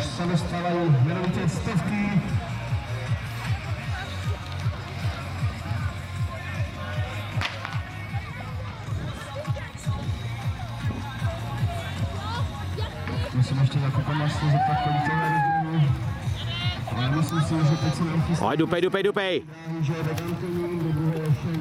už se dostávají jmenovitě stovky. Musím ještě za Kupamasku zeptat, kolik to je. Ale myslím si, že teď se nám chystá. Dupej. Že Vegankoník do druhého